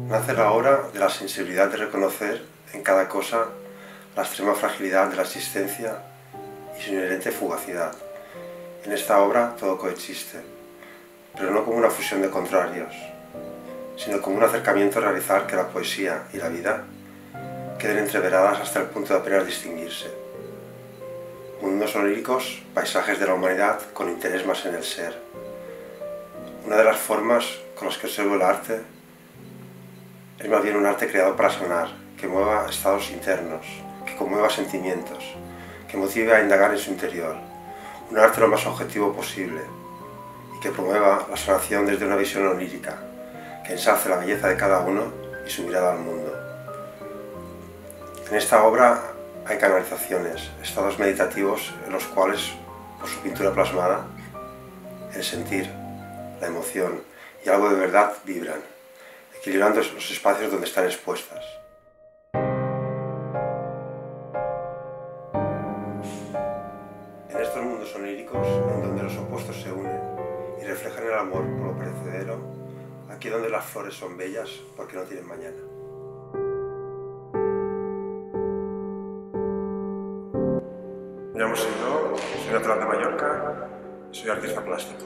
Nace la obra de la sensibilidad de reconocer en cada cosa la extrema fragilidad de la existencia y su inherente fugacidad. En esta obra todo coexiste, pero no como una fusión de contrarios, sino como un acercamiento a realizar que la poesía y la vida queden entreveradas hasta el punto de apenas distinguirse. Mundos oníricos, paisajes de la humanidad con interés más en el ser. Una de las formas con las que observo el arte es más bien un arte creado para sanar, que mueva estados internos, que conmueva sentimientos, que motive a indagar en su interior. Un arte lo más objetivo posible y que promueva la sanación desde una visión onírica, que ensalce la belleza de cada uno y su mirada al mundo. En esta obra hay canalizaciones, estados meditativos en los cuales, por su pintura plasmada, el sentir, la emoción y algo de verdad vibran, equilibrando los espacios donde están expuestas. En estos mundos oníricos, en donde los opuestos se unen y reflejan el amor por lo perecedero, aquí donde las flores son bellas porque no tienen mañana. Me llamo Siuro, soy natural de Mallorca y soy artista plástico.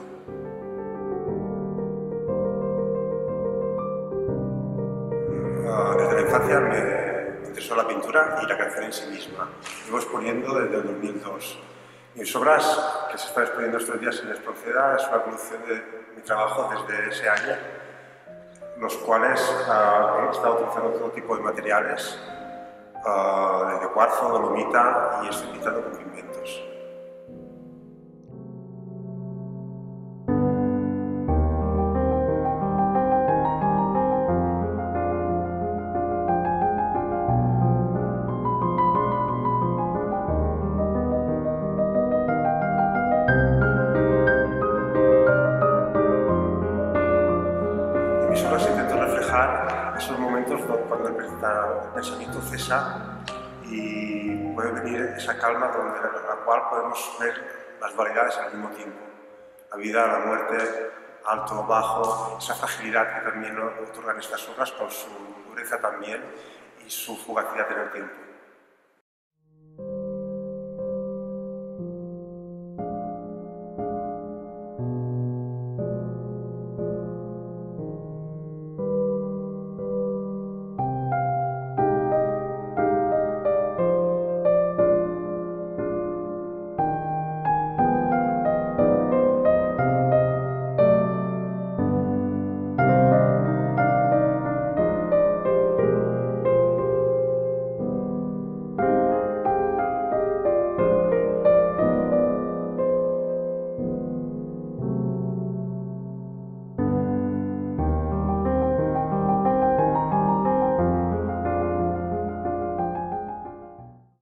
Desde la infancia me interesó la pintura y la creación en sí misma. Llevo exponiendo desde el 2002. Mis obras que se están exponiendo estos días en Espronceda es una evolución de mi trabajo desde ese año, los cuales he estado utilizando todo tipo de materiales, desde cuarzo, dolomita, y estoy pintando con pigmentos. En mis obras intento reflejar esos momentos cuando el pensamiento cesa y puede venir esa calma donde la cual podemos ver las dualidades al mismo tiempo. La vida, la muerte, alto, bajo, esa fragilidad que también otorgan estas obras con su dureza también y su fugacidad en el tiempo.